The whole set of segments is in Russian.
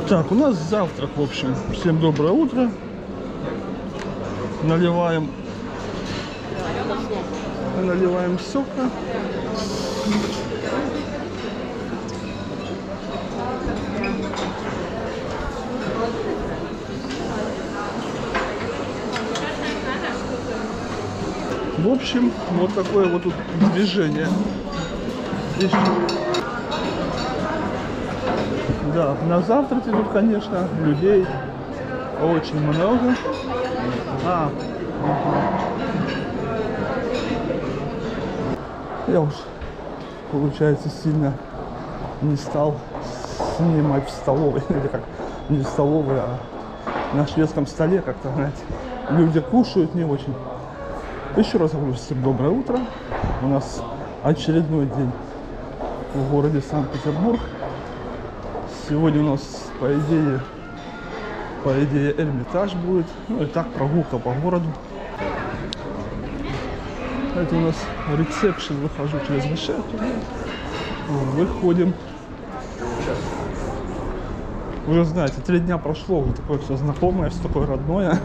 Так, у нас завтрак, в общем. Всем доброе утро. Наливаем сока. В общем, вот такое вот тут движение. Да, на завтраке тут, конечно, людей очень много. Я уж, получается, сильно не стал снимать в столовой, или как, не в столовой, а на шведском столе как-то, знаете, люди кушают не очень. Еще раз говорю, всем доброе утро. У нас очередной день в городе Санкт-Петербург. Сегодня у нас, по идее, Эрмитаж будет. Ну и так, прогулка по городу. Это у нас ресепшн, выхожу через решетку. Выходим. Уже знаете, 3 дня прошло, уже такое все знакомое, все такое родное.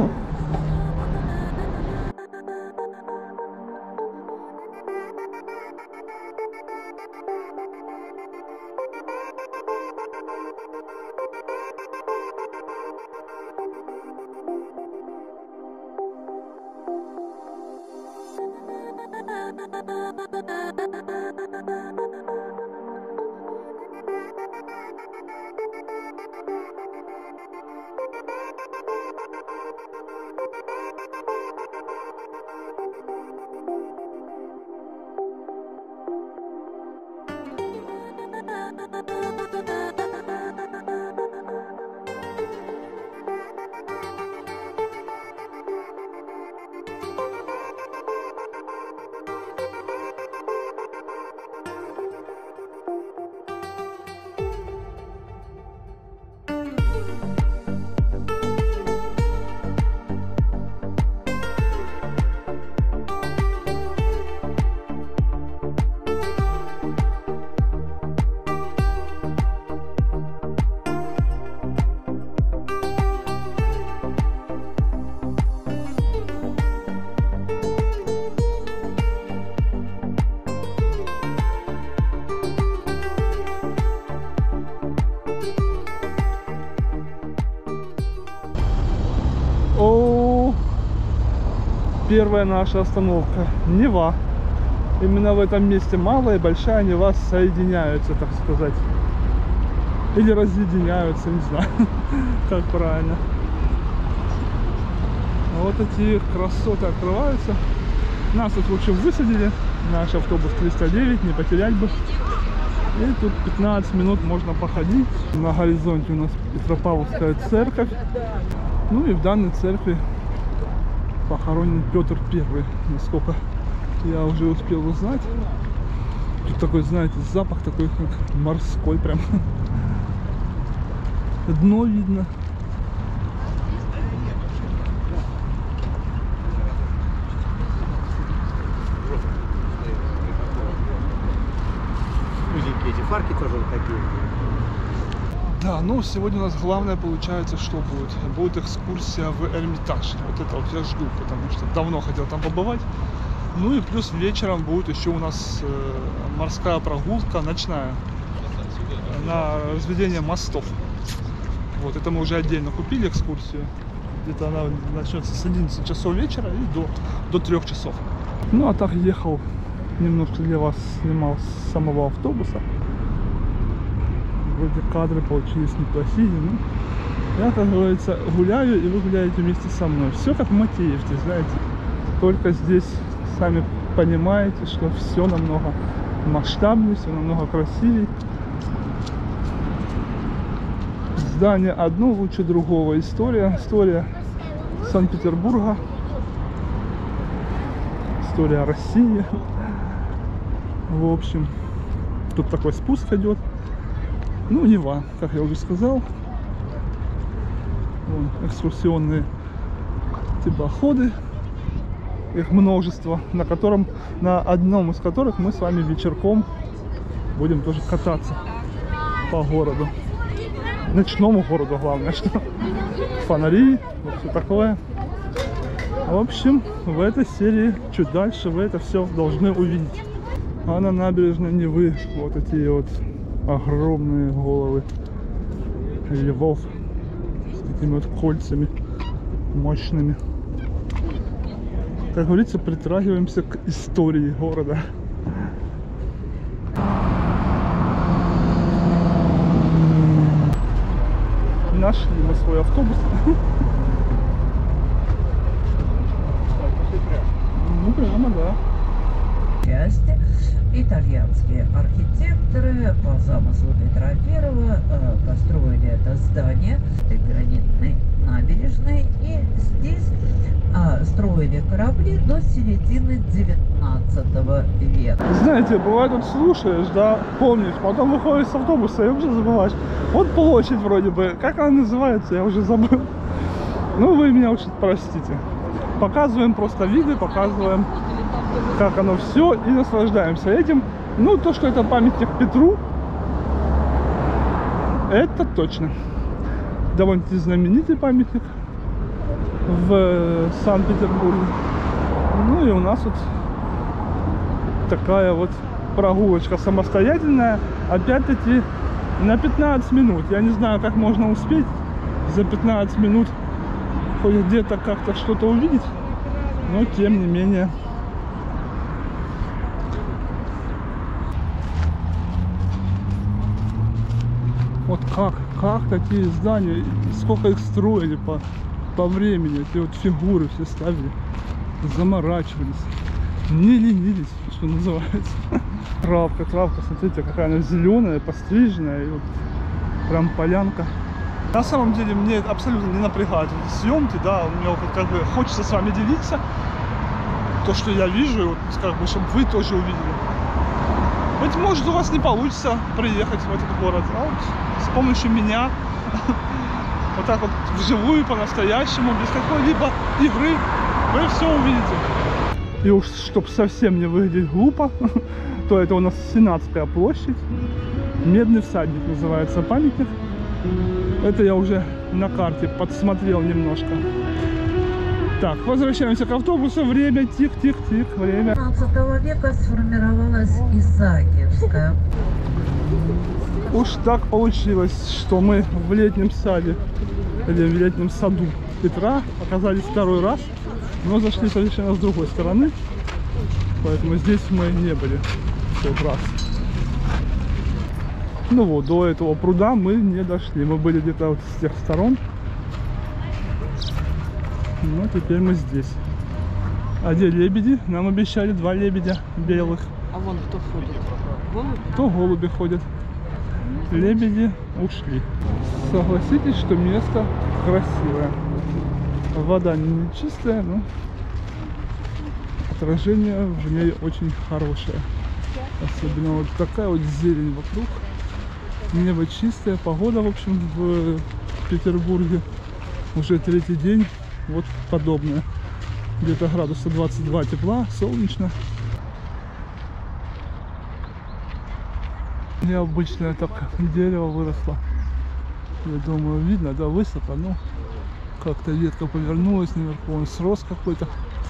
Первая наша остановка — Нева. Именно в этом месте малая и большая Нева соединяются, так сказать. Или разъединяются, не знаю, как правильно. Вот эти красоты открываются. Нас тут, в общем, высадили. Наш автобус 309, не потерять бы. И тут 15 минут можно походить. На горизонте у нас Петропавловская церковь. Ну и в данной церкви похоронен Петр I, насколько я уже успел узнать. Тут такой, знаете, запах такой, как морской прям. Дно видно. Узенькие эти фарки тоже вот такие. Да, ну сегодня у нас главное получается, что будет. Будет экскурсия в Эрмитаж. Вот это вот я жду, потому что давно хотел там побывать. Ну и плюс вечером будет еще у нас морская прогулка ночная на разведение мостов. Вот это мы уже отдельно купили экскурсию. Где-то она начнется с 11 часов вечера и до 3 часов. Ну а так ехал, немножко для вас снимал с самого автобуса. Вроде кадры получились неплохие, но я, как говорится, гуляю, и вы гуляете вместе со мной. Все как в Матеевке, знаете. Только здесь сами понимаете, что все намного масштабнее, все намного красивее. Здание одно лучше другого. История Санкт-Петербурга, история России. В общем, тут такой спуск идет. Ну, Нева, как я уже сказал. Вон, экскурсионные теплоходы. Их множество, на одном из которых мы с вами вечерком будем тоже кататься по городу. ночному городу, главное, что фонари, вот все такое. В общем, в этой серии, чуть дальше, вы это все должны увидеть. А на набережной Невы вот эти вот огромные головы львов с такими вот кольцами мощными. Как говорится, притрагиваемся к истории города. Нашли мы свой автобус. Ну прямо, да. Части. Итальянские архитекторы по замыслу Петра I построили это здание гранитной набережной, и здесь строили корабли до середины 19 века. Знаете, бывает, вот слушаешь, да, помнишь, потом выходишь с автобуса и уже забываешь. Вот площадь вроде бы, как она называется, я уже забыл. Ну вы меня уж простите. Показываем просто виды, показываем, как оно все, и наслаждаемся этим. Ну, то, что это памятник Петру, это точно. Довольно-таки знаменитый памятник в Санкт-Петербурге. Ну и у нас вот такая вот прогулочка самостоятельная, опять-таки на 15 минут. Я не знаю, как можно успеть за 15 минут хоть где-то как-то что-то увидеть, но тем не менее. Вот как такие здания, сколько их строили по времени, эти вот фигуры все ставили, заморачивались, не ленились, что называется. Травка, смотрите, какая она зеленая, постриженная, и вот прям полянка. На самом деле мне абсолютно не напрягают эти съемки, да, мне вот как бы хочется с вами делиться то, что я вижу, и вот как бы, чтобы вы тоже увидели. Быть может, у вас не получится приехать в этот город, а вот с помощью меня, вот так вот вживую, по-настоящему, без какой-либо игры, вы все увидите. И уж, чтобы совсем не выглядеть глупо, то это у нас Сенатская площадь, Медный всадник называется памятник. Это я уже на карте подсмотрел немножко. Так, возвращаемся к автобусу. Время, тих-тих-тих, время. 15 века сформировалась Исаакиевская. Уж так получилось, что мы в летнем саде, или в летнем саду Петра оказались второй раз, но зашли совершенно с другой стороны, поэтому здесь мы не были в тот раз. Ну вот, до этого пруда мы не дошли, мы были где-то вот с тех сторон, но теперь мы здесь. А где лебеди? Нам обещали 2 лебедя белых. А вон кто ходит? Голуби? То голуби ходят. Лебеди ушли. Согласитесь, что место красивое. Вода не чистая, но отражение в ней очень хорошее. Особенно вот такая вот зелень вокруг. Небо чистое, погода, в общем, в Петербурге уже 3-й день вот подобная. Где-то градуса 22 тепла, солнечно. Необычное так дерево выросло. Я думаю, видно, да, высоко, но как-то ветка повернулась наверху, он срос какой-то.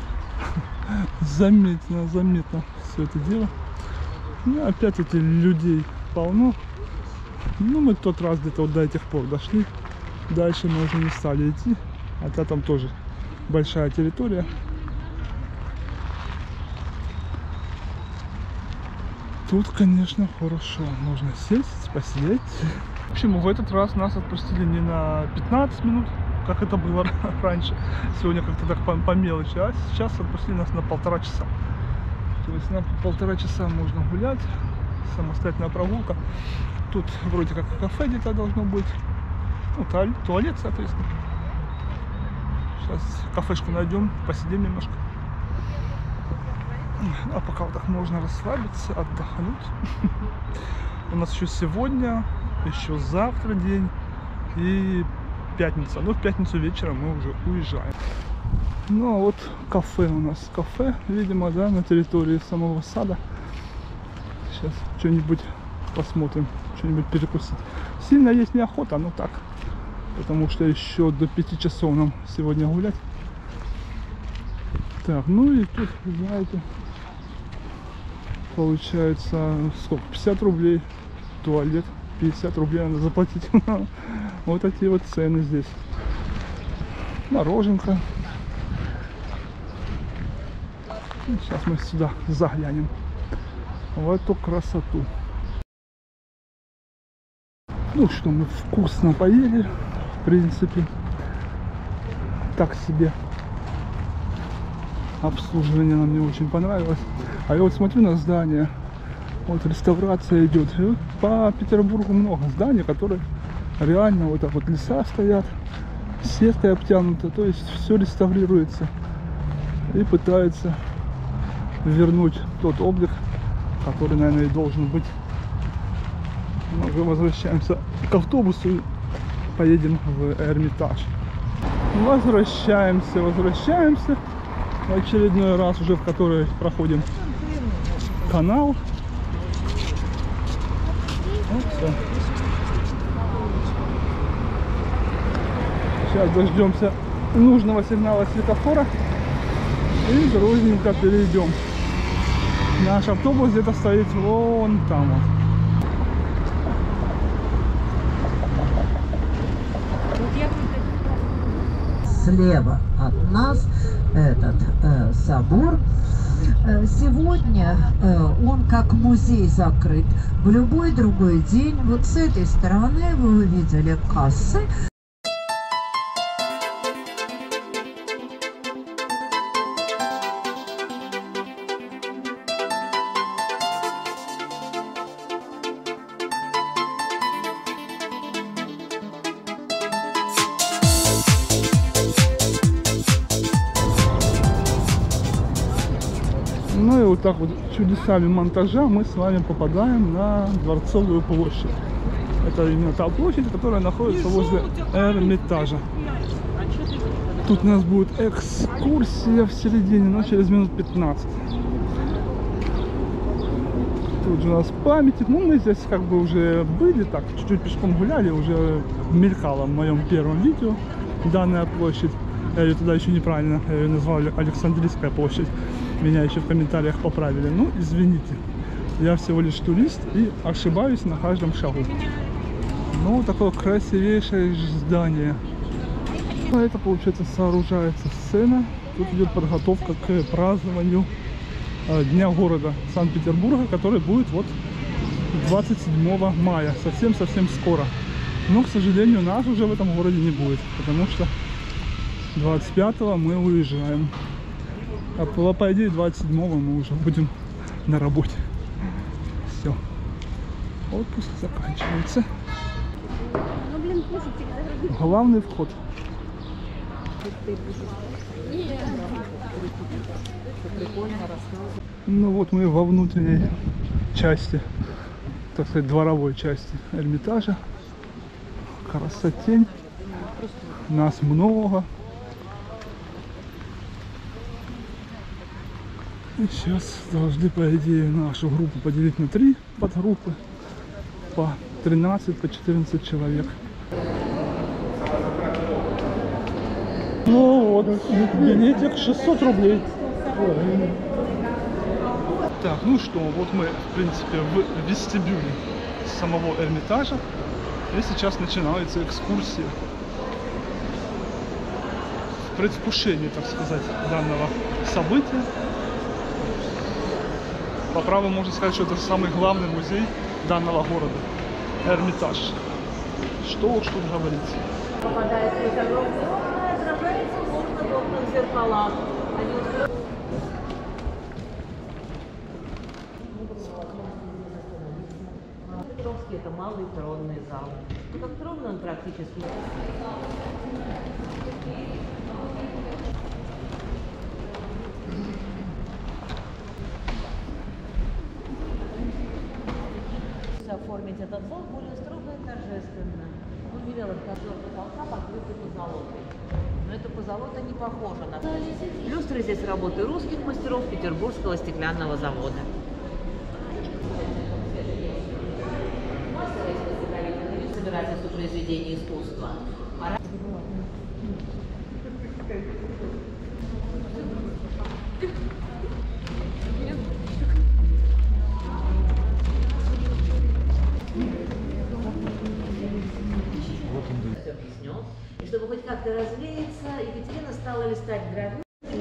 Заметно все это дело. Ну, опять-таки людей полно. Ну, мы в тот раз где-то вот до этих пор дошли. Дальше мы уже не стали идти. Хотя там тоже большая территория. Тут, конечно, хорошо. Можно сесть, посидеть. В общем, в этот раз нас отпустили не на 15 минут, как это было раньше. Сегодня как-то так по мелочи. А сейчас отпустили нас на 1,5 часа. То есть на 1,5 часа можно гулять. Самостоятельная прогулка. Тут вроде как кафе где-то должно быть. Ну, туалет, соответственно. Сейчас кафешку найдем, посидим немножко. А пока вот так можно расслабиться, отдохнуть. У нас еще сегодня, еще завтра день и пятница. Но в пятницу вечером мы уже уезжаем. Ну а вот кафе у нас. Кафе, видимо, да, на территории самого сада. Сейчас что-нибудь посмотрим, что-нибудь перекусить. Сильно есть неохота, но так. Потому что еще до 5 часов нам сегодня гулять. Так, ну и тут, знаете, получается, сколько? 50 рублей туалет, 50 рублей надо заплатить. Вот такие вот цены здесь. Мороженка. Сейчас мы сюда заглянем. В эту красоту. Ну что, мы вкусно поели. В принципе, так себе. Обслуживание нам не очень понравилось. А я вот смотрю на здание. Вот реставрация идет. И вот по Петербургу много зданий, которые реально вот так вот леса стоят, сеткой обтянуты. То есть все реставрируется. И пытается вернуть тот облик, который, наверное, и должен быть. Мы уже возвращаемся к автобусу и поедем в Эрмитаж. Возвращаемся в очередной раз, уже в который проходим канал. Вот все. Сейчас дождемся нужного сигнала светофора и дружненько перейдем. Наш автобус где-то стоит вон там вот. Слева от нас этот собор. Сегодня он как музей закрыт. В любой другой день вот с этой стороны вы увидели кассы. Ну и вот так вот чудесами монтажа мы с вами попадаем на Дворцовую площадь. Это именно та площадь, которая находится возле Эрмитажа. Тут у нас будет экскурсия в середине, но через минут 15. Тут же у нас памятник. Ну, мы здесь как бы уже были, так, чуть-чуть пешком гуляли, уже мелькала в моем первом видео данная площадь. Я ее тогда еще неправильно, я ее назвал Александрийская площадь. Меня еще в комментариях поправили. Ну, извините, я всего лишь турист и ошибаюсь на каждом шагу. Ну, такое красивейшее здание. Это, получается, сооружается сцена. Тут идет подготовка к празднованию Дня города Санкт-Петербурга, который будет вот 27 мая, совсем-совсем скоро. Но, к сожалению, нас уже в этом городе не будет, потому что 25-го мы уезжаем. А по идее 27-го мы уже будем на работе. Все. Отпуск заканчивается. Главный вход. Ну вот мы во внутренней части, так сказать, дворовой части Эрмитажа. Красотень. Нас много. И сейчас должны, по идее, нашу группу поделить на 3 подгруппы. По 13, по 14 человек. Ну вот, билетик 600 рублей. Так, ну что, вот мы, в принципе, в вестибюле самого Эрмитажа. И сейчас начинается экскурсия. В предвкушении, так сказать, данного события. По праву можно сказать, что это самый главный музей данного города. Эрмитаж. Что уж тут говорить. Попадается из огромного окна, отражается в нужных окнах зеркалах. Петровский — это малый тронный зал. Ну, как тронный он практически. Оформить этот зал более строго и торжественно. Он велел от ковер потолка покрытый позолотой. Но эта позолота не похожа на... Люстры здесь работы русских мастеров Петербургского стеклянного завода. разбирательству произведений искусства. Все объяснен. И чтобы хоть как-то развеяться, Екатерина стала листать гравюры.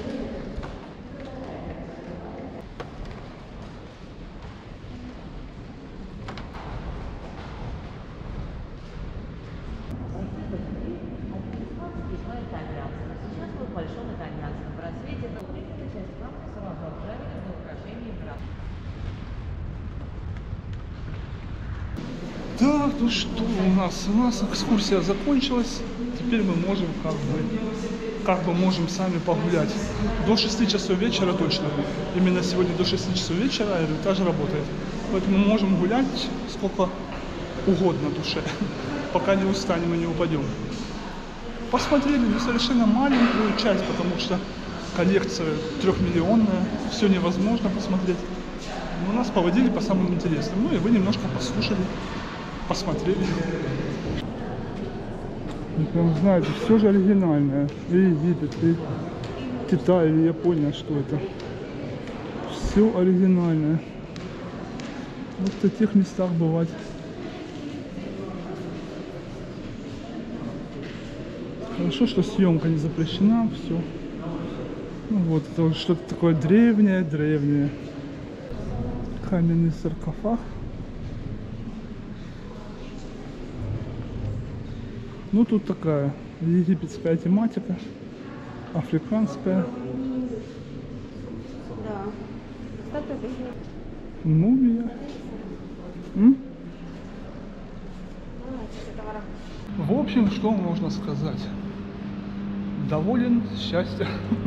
Сейчас мы в большом итальянском просвете. Но эта часть рамки сразу отправили на украшение графа. Так, ну что у нас экскурсия закончилась. Теперь мы можем как бы можем сами погулять. До 6 часов вечера точно. Именно сегодня до 6 часов вечера Эрмитаж работает. Поэтому мы можем гулять сколько угодно душе, пока не устанем и не упадем. Посмотрели совершенно маленькую часть, потому что коллекция 3-миллионная, все невозможно посмотреть. Но нас поводили по самым интересным. Ну и вы немножко послушали, посмотрели. И прям знаете, все же оригинальное. И Египет, и Китай, и Япония, что это. Все оригинальное. Вот в таких местах бывать. Хорошо, что съемка не запрещена, все. Ну вот, это вот что-то такое древнее. Каменный саркофаг. Ну тут такая египетская тематика, африканская. Да. Мумия. В общем, что можно сказать? Доволен, счастье.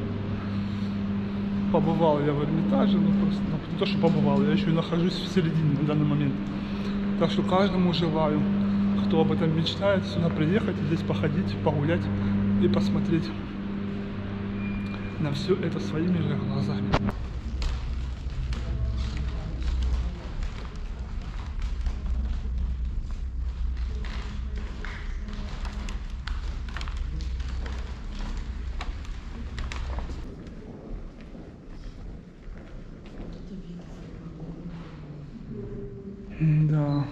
Побывал я в Эрмитаже, ну просто не то, что побывал, я еще и нахожусь в середине на данный момент. Так что каждому желаю, кто об этом мечтает, сюда приехать, здесь походить, погулять и посмотреть на все это своими же глазами. Да.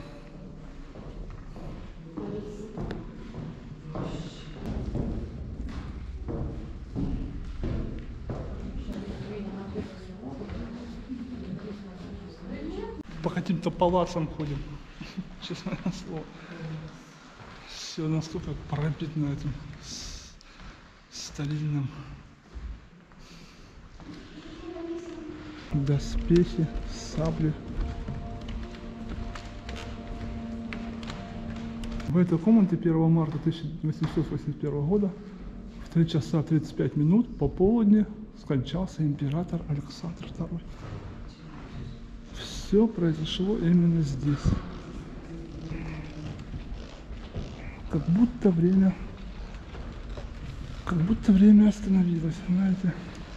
По каким-то палацам ходим, честное слово. Все настолько пропитано этим старинным. Доспехи, сабли. В этой комнате 1 марта 1881 года в 3 часа 35 минут пополудни скончался император Александр II. Все произошло именно здесь. Как будто время остановилось, знаете.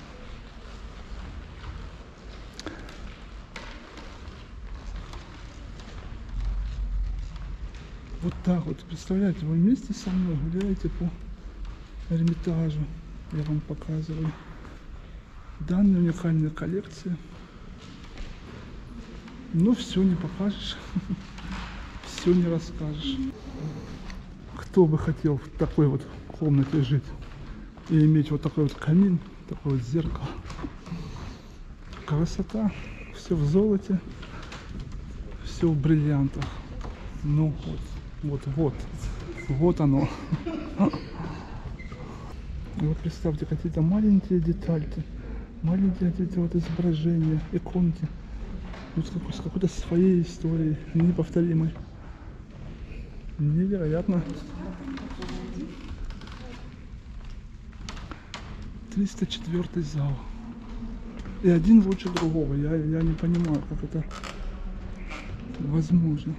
Вот так вот, представляете, вы вместе со мной гуляете по Эрмитажу, я вам показываю данные уникальные коллекции. Но все не покажешь, все не расскажешь. Кто бы хотел в такой вот комнате жить и иметь вот такой вот камин, такое вот зеркало. Красота, все в золоте, все в бриллиантах. Ну вот оно. И вот представьте, какие-то маленькие детальки, маленькие эти вот изображения, иконки. С какой-то своей историей, неповторимой. Невероятно. 304 зал. И один лучше другого. Я не понимаю, как это возможно.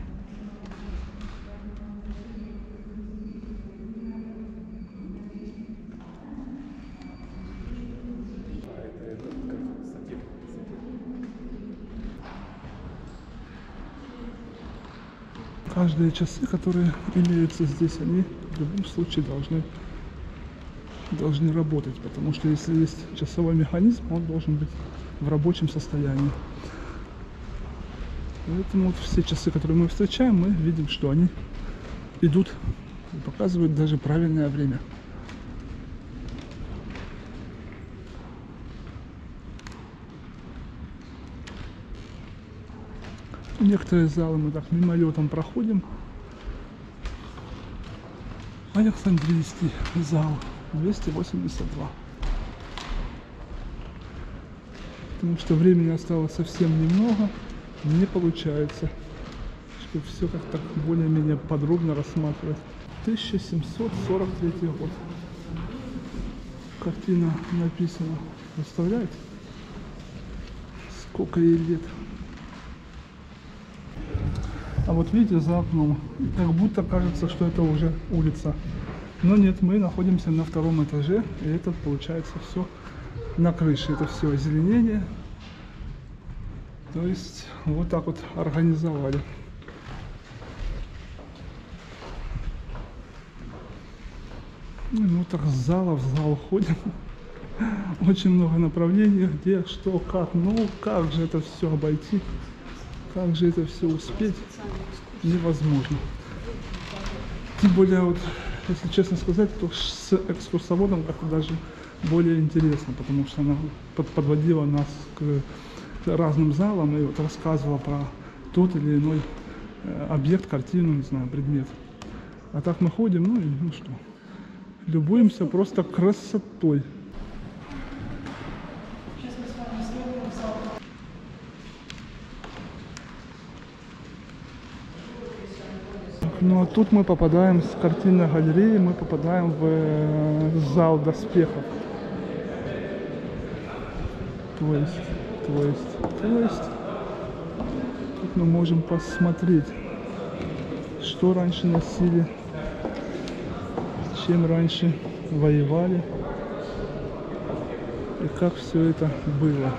каждые часы, которые имеются здесь, они в любом случае должны работать, потому что если есть часовой механизм, он должен быть в рабочем состоянии. Поэтому вот все часы, которые мы встречаем, мы видим, что они идут и показывают даже правильное время. Некоторые залы мы так мимолетом проходим. Александрийский зал 282. Потому что времени осталось совсем немного, не получается, чтобы все как-то более-менее подробно рассматривать. 1743 год. Картина написана. Представляете? Сколько ей лет. А вот видите, за окном, как будто кажется, что это уже улица. Но нет, мы находимся на втором этаже, и это получается все на крыше. Это все озеленение. То есть вот так вот организовали. Ну так с зала в зал ходим. Очень много направлений, где, что, как. Ну как же это все обойти? Как же это все успеть? Невозможно. Тем более, вот, если честно сказать, то с экскурсоводом как-то даже более интересно, потому что она подводила нас к разным залам и вот рассказывала про тот или иной объект, картину, не знаю, предмет. А так мы ходим, ну и ну что, любуемся просто красотой. Ну а тут мы попадаем с картинной галереи, мы попадаем в зал доспехов. То есть тут мы можем посмотреть, что раньше носили, чем раньше воевали и как все это было.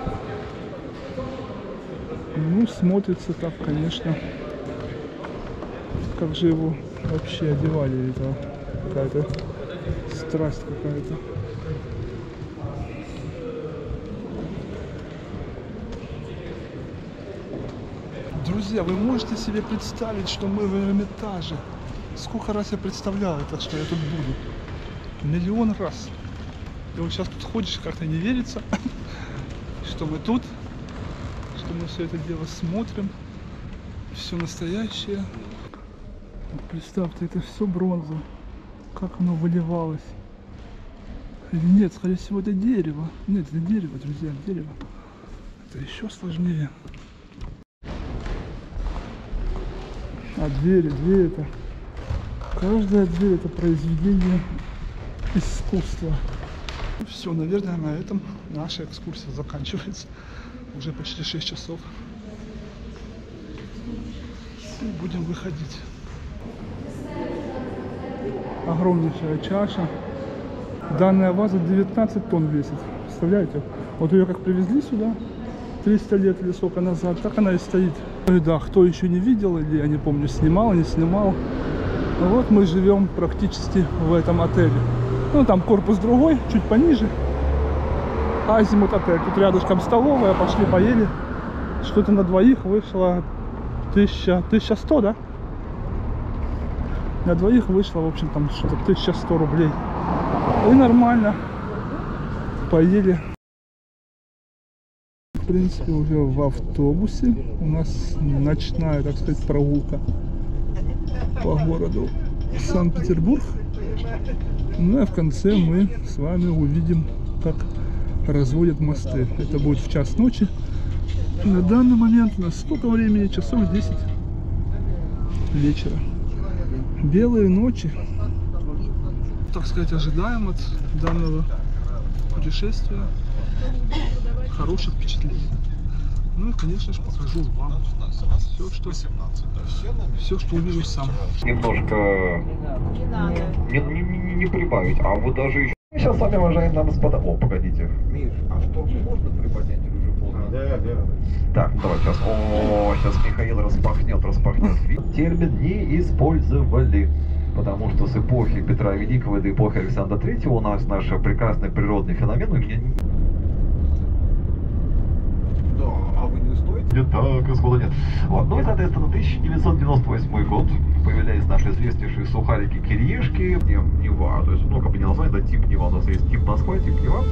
Ну, смотрится так, конечно. Как же его вообще одевали, это какая-то страсть какая-то. Друзья, вы можете себе представить, что мы в Эрмитаже? Сколько раз я представлял это, что я тут буду? Миллион раз. И вот сейчас тут ходишь, как-то не верится, что мы тут, что мы все это дело смотрим. Все настоящее. Представьте, это все бронза. Как оно выливалось. Или нет, скорее всего, это дерево. Нет, это дерево, друзья, дерево. Это еще сложнее. А дверь это... Каждая дверь это произведение искусства. Все, наверное, на этом наша экскурсия заканчивается. Уже почти 6 часов. И будем выходить. Огромнейшая чаша. Данная ваза 19 тонн весит. Представляете? Вот ее как привезли сюда 300 лет или сколько назад, так она и стоит. И да, кто еще не видел, или я не помню, снимал, не снимал. Вот мы живем практически в этом отеле. Ну, там корпус другой, чуть пониже. Азимут отель. Тут рядышком столовая, пошли поели. Что-то на двоих вышло 1100, да? На двоих вышло, в общем, там что-то 1100 рублей. И нормально. Поели. В принципе, уже в автобусе. У нас ночная, так сказать, прогулка по городу Санкт-Петербург. Ну а в конце мы с вами увидим, как разводят мосты. Это будет в час ночи. На данный момент у нас сколько времени? Часов 10 вечера. Белые ночи, так сказать, ожидаем от данного путешествия хороших впечатлений. Ну и, конечно же, покажу вам все, что увижу сам. Немножко не прибавить, а вот даже еще... Сейчас с вами, уважаемые дамы и господа, о, погодите. Миш, а что можно приподнять или уже полный? Так, давай сейчас. О, сейчас Михаил распахнет. Термин не использовали. Потому что с эпохи Петра Великого и до эпохи Александра Третьего у нас наш прекрасный природный феномен. Да, а вы не стоите? Нет, так, исхода нет. Вот, ну и, соответственно, 1998 год. Появлялись наши известнейшие сухарики кириешки. Нева, то есть, ну, как бы не название, да, тип Нева. У нас есть тип Москва, тип Нева.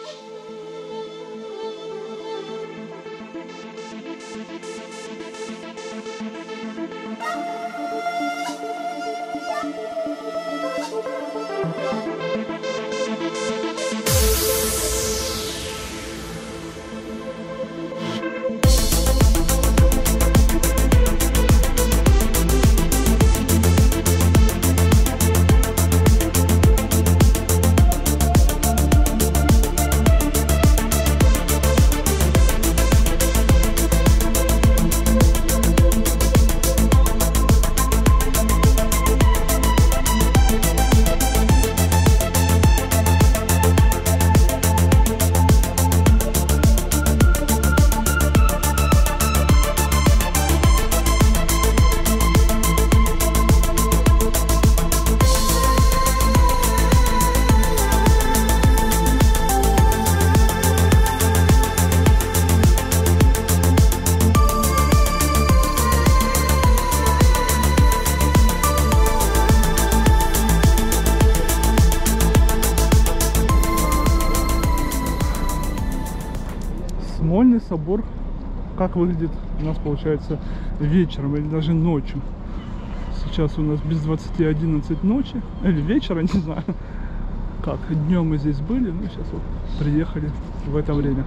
Смольный собор, как выглядит у нас, получается, вечером или даже ночью. Сейчас у нас без 20:11 ночи, или вечера, не знаю. Как, днем мы здесь были, ну сейчас вот приехали в это время.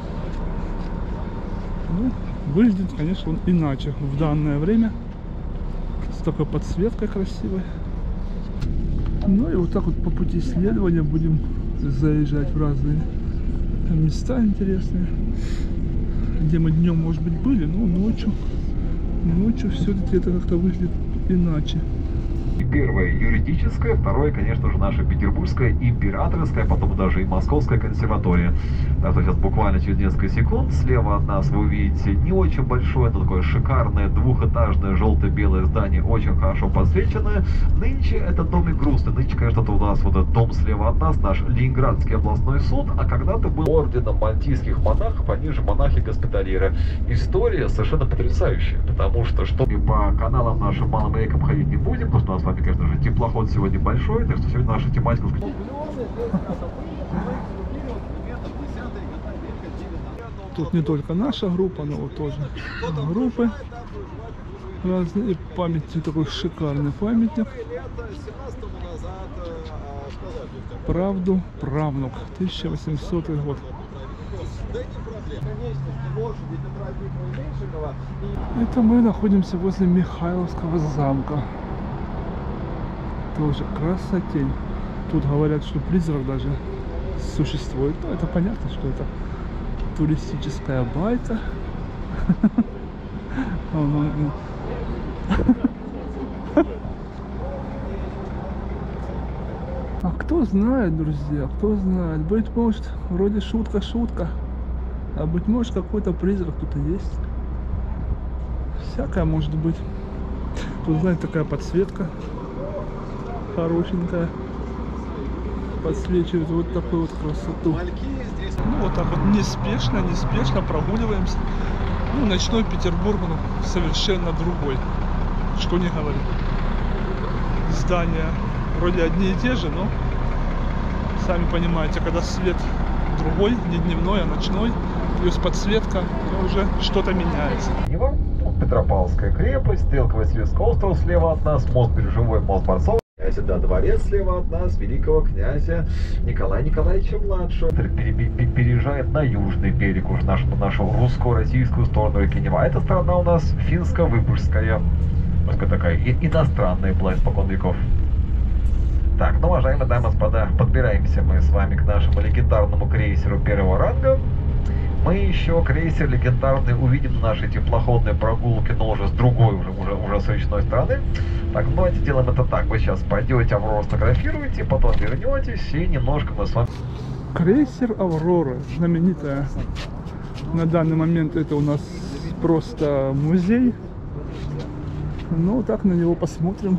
Ну, выглядит, конечно, он иначе в данное время. С такой подсветкой красивой. Ну и вот так вот по пути исследования будем заезжать в разные места интересные, где мы днем, может быть, были, но ночью все-таки это как-то выглядит иначе. Первое юридическое, второе, конечно же, наша петербургская императорская, потом даже и московская консерватория. Так что сейчас буквально через несколько секунд слева от нас вы увидите не очень большое, но такое шикарное двухэтажное желто-белое здание, очень хорошо подсвеченное. Нынче это домик грустный. Нынче, конечно, это у нас вот этот дом слева от нас, наш Ленинградский областной суд, а когда-то был орденом мальтийских монахов, они же монахи-госпитальеры. История совершенно потрясающая, потому что по каналам нашим малым рекам ходить не будем, потому что у нас с вами, конечно же, теплоход сегодня большой, так что сегодня наша тематика... Тут не только наша группа, но вот тоже группы разные. Памятник, такой шикарный памятник. Правду правнук, 1800 год. Это мы находимся возле Михайловского замка. Тоже красотень. Тут говорят, что призрак даже существует. Ну, это понятно, что это туристическая байка. А кто знает, друзья, кто знает, быть может, вроде шутка-шутка, а быть может, какой-то призрак тут и есть. Всякое может быть. Тут, знаете, такая подсветка хорошенькая, подсвечивает вот такую вот красоту. Ну вот так вот неспешно прогуливаемся. Ну, ночной Петербург, ну, совершенно другой, что не говори. Здания вроде одни и те же, но сами понимаете, когда свет другой, не дневной, а ночной, плюс подсветка, то уже что-то меняется. Петропавловская крепость, Стрелковый Слезский остров слева от нас, мост Биржевой, мост Борцов. Да, дворец слева от нас, великого князя Николая Николаевича младшего. Переезжает на южный берег, уже нашу русско-российскую сторону реки Нева. Эта сторона у нас финско-выборгская, такая иностранная была испокон веков. Так, ну, уважаемые дамы и господа, подбираемся мы с вами к нашему легендарному крейсеру первого ранга. Мы еще крейсер легендарный увидим на нашей теплоходной прогулке, но уже с другой, уже с речной стороны. Так, ну давайте делаем это так. Вы сейчас пойдете, Аврору сфотографируете, потом вернетесь и немножко мы с вами... Крейсер Аврора, знаменитая На данный момент это у нас просто музей. Ну, так на него посмотрим.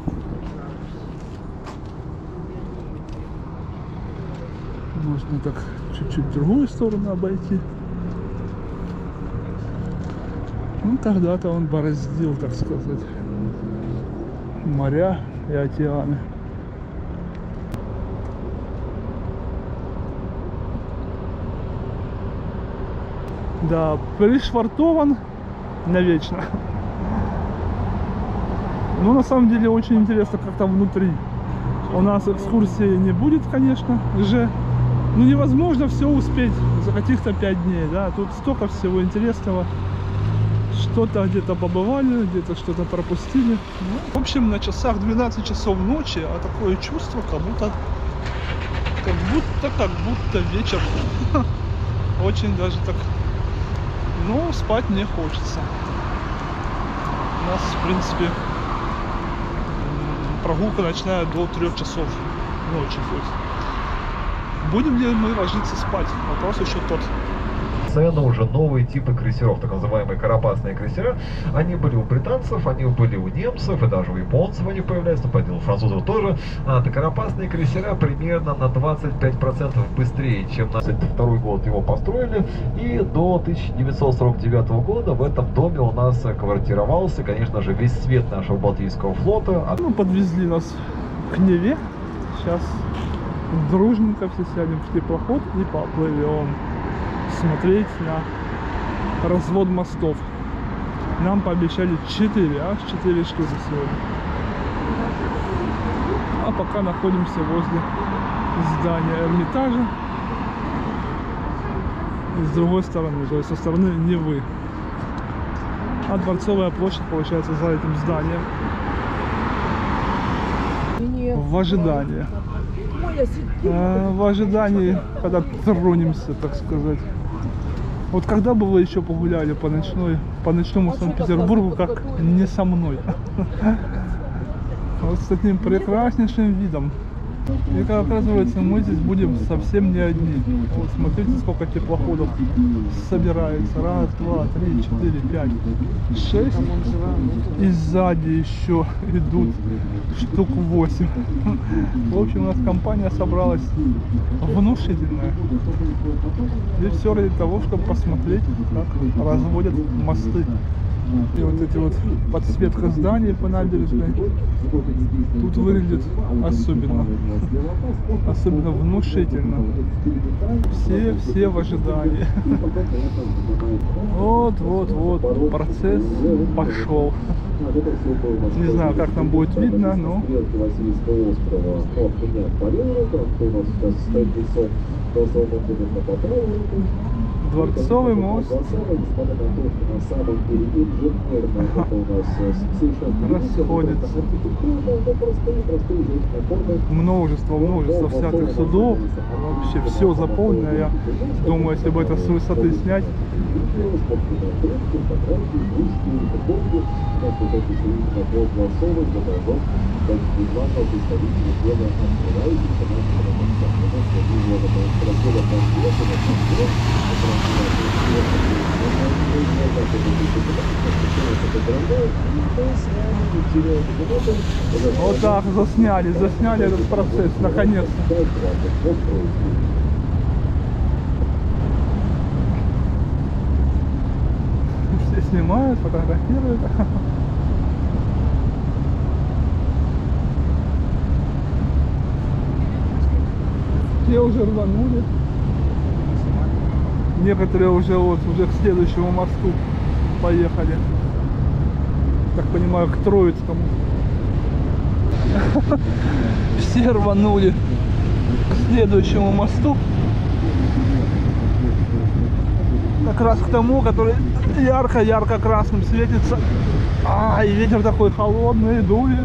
Можно так чуть-чуть в другую сторону обойти. Ну, когда-то он бороздил, так сказать, моря и океаны. Да, пришвартован навечно. Но на самом деле очень интересно, как там внутри. У нас экскурсии не будет, конечно же. Ну, невозможно все успеть за каких-то 5 дней, да. Тут столько всего интересного. Что-то где-то побывали, где-то что-то пропустили. Ну, в общем, на часах 12 часов ночи, а такое чувство, как будто вечер. Очень даже так. Но спать не хочется. У нас, в принципе, прогулка ночная до 3 часов ночи. Будем ли мы ложиться спать? Вопрос еще тот. Постоянно уже новые типы крейсеров, так называемые карапасные крейсера. Они были у британцев, они были у немцев, и даже у японцев они появляются, по делу французов тоже. Карапасные крейсера примерно на 25% быстрее, чем на 1922 год его построили. И до 1949 года в этом доме у нас квартировался, конечно же, весь цвет нашего Балтийского флота. Ну, подвезли нас к Неве. Сейчас дружненько все сядем в теплоход и поплывем смотреть на развод мостов. Нам пообещали 4, аж 4 штуки сегодня. А пока находимся возле здания Эрмитажа. И с другой стороны, то есть со стороны Невы. А Дворцовая площадь получается за этим зданием. В ожидании. В ожидании, когда тронемся, так сказать. Вот когда бы вы еще погуляли по ночному Санкт-Петербургу, как не со мной. Вот с таким прекраснейшим видом. И как оказывается, мы здесь будем совсем не одни. Вот смотрите, сколько теплоходов собирается. 1, 2, 3, 4, 5, 6. И сзади еще идут штук 8. В общем, у нас компания собралась внушительная. И все ради того, чтобы посмотреть, как разводят мосты. И вот эти вот подсветка зданий по набережной тут выглядит особенно внушительно. Все в ожидании. Вот процесс пошел. Не знаю, как там будет видно, но Дворцовый мост расходится. Множество всяких судов. Вообще все заполнено. Я думаю, если бы это с высоты снять. Вот так засняли этот процесс, наконец-то. Все снимают, фотографируют. Все уже рванули. Некоторые уже к следующему мосту поехали. Так понимаю, к Троицкому. Все рванули к следующему мосту. Как раз к тому, который ярко-ярко красным светится. И ветер такой холодный, дует.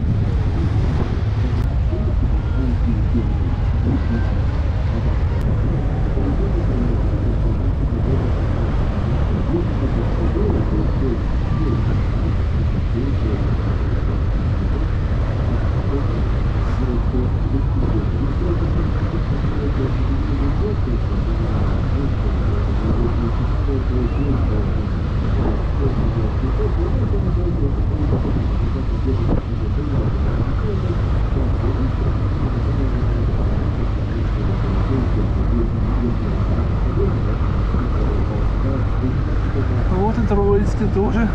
гости тоже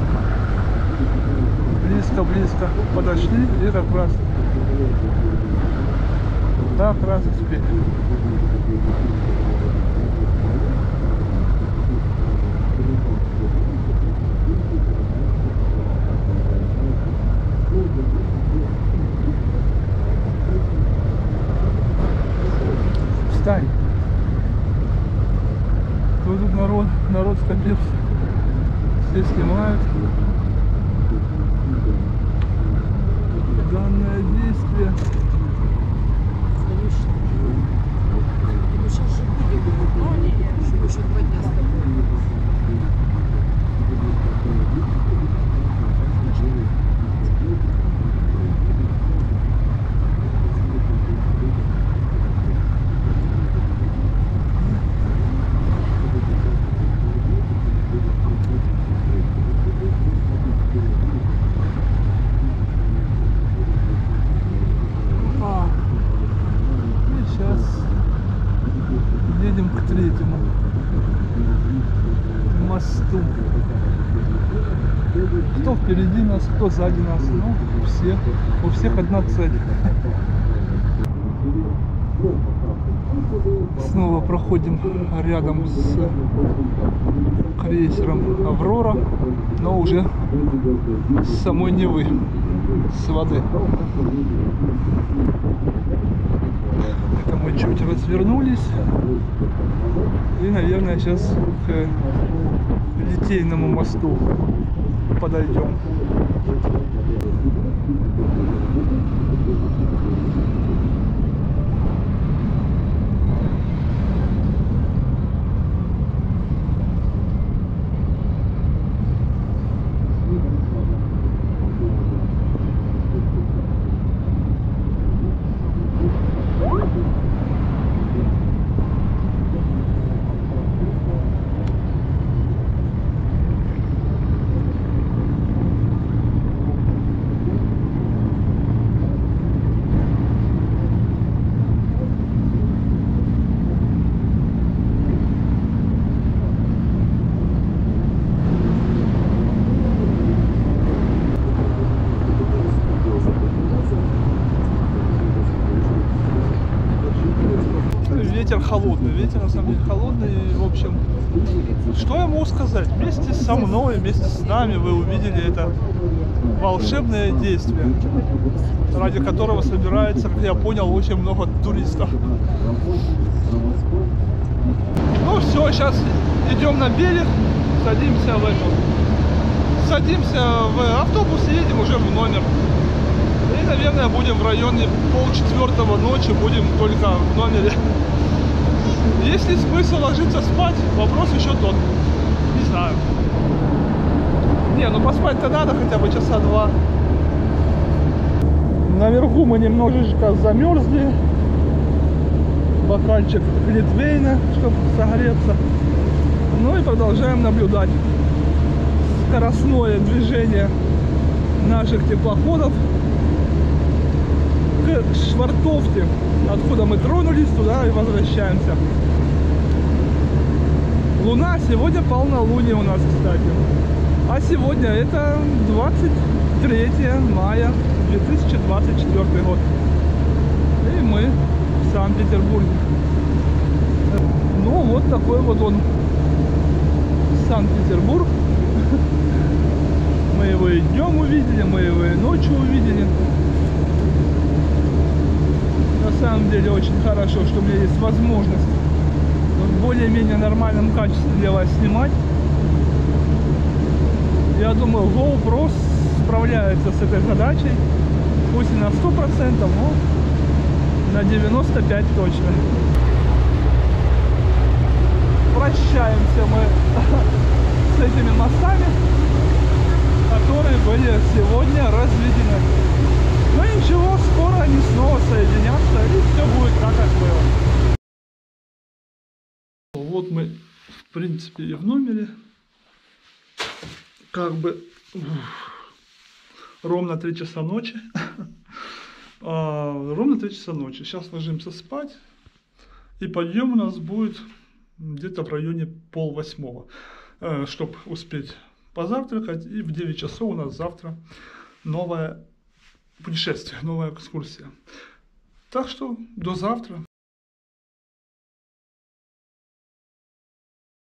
близко подошли и как раз успели. Встань. Тут народ скопился. Все снимают. Данное действие. Ну сейчас же будет, ну не, чтобы еще 2 дня с тобой. И сейчас едем к 3-му мосту. Кто впереди нас, кто сзади нас, ну, у всех одна цель. Снова проходим рядом с крейсером Аврора, но уже с самой Невы, с воды. Это мы чуть развернулись и, наверное, сейчас к Литейному мосту подойдем. Ветер на самом деле холодный. И, в общем, что я могу сказать? Вместе со мной, вместе с нами вы увидели это волшебное действие, ради которого собирается, как я понял, очень много туристов. Ну все, сейчас идем на берег, садимся в автобус и едем уже в номер. И, наверное, будем в районе 3:30 ночи, будем только в номере. Есть ли смысл ложиться спать? Вопрос еще тот. Не знаю. Не, ну поспать-то надо хотя бы часа 2. Наверху мы немножечко замерзли. Бокальчик глинтвейна, чтобы согреться. Ну и продолжаем наблюдать скоростное движение наших теплоходов к Швартовке, откуда мы тронулись, туда и возвращаемся. Луна сегодня полнолуние у нас, кстати. А сегодня это 23 мая 2024 год. И мы в Санкт-Петербурге. Ну вот такой вот он, Санкт-Петербург. Мы его и днем увидели, мы его и ночью увидели. На самом деле очень хорошо, что у меня есть возможность в более-менее нормальном качестве для вас снимать. Я думаю, GoPro справляется с этой задачей. Пусть и на 100%, но на 95% точно. Прощаемся мы с этими мостами, которые были сегодня разведены. Но ничего, скоро они снова соединятся и все будет так, как было. Вот мы, в принципе, и в номере. Как бы ровно 3 часа ночи. Ровно 3 часа ночи. Сейчас ложимся спать. И подъем у нас будет где-то в районе 7:30. Чтобы успеть позавтракать, и в 9 часов у нас завтра новое путешествие, новая экскурсия. Так что до завтра.